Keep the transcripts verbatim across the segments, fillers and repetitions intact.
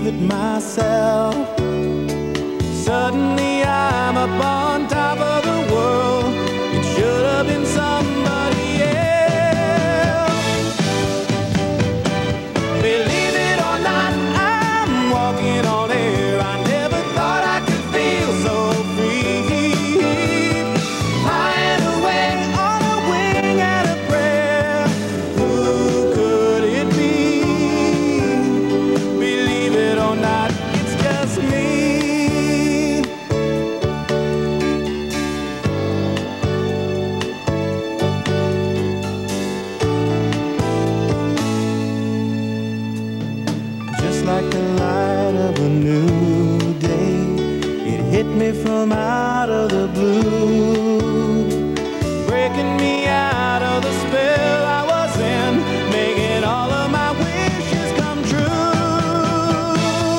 it myself. Suddenly I'm up on top of the world. It should have been somebody else. Believe it or not, I'm walking on air. I never thought I could feel so free. Flying away on a wing and a prayer. Who could it be? Believe it or not, it's just me. Just like the light of a new day, it hit me from out of the blue, breaking me out of the spell I was in, making all of my wishes come true.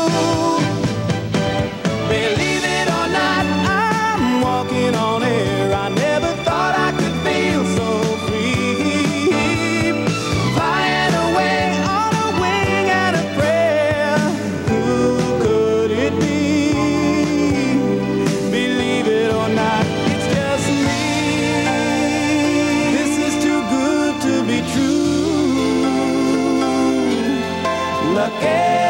Believe it or not, I'm walking on air. I never thought I could feel so free. Flying away on a wing and a prayer. Who could it be? Believe it or not, it's just me. This is too good to be true. Lucky